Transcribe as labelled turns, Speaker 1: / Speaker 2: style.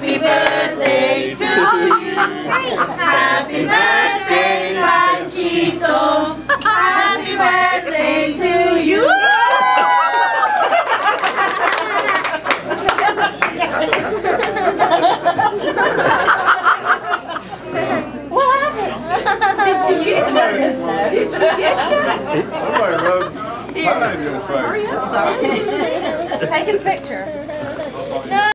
Speaker 1: Happy birthday to you. Happy birthday, Panchito. Happy birthday to you. What happened? Did she get you? Did she get you?
Speaker 2: Somebody rubbed pie in your face.
Speaker 1: Hurry up, sorry. Take a picture.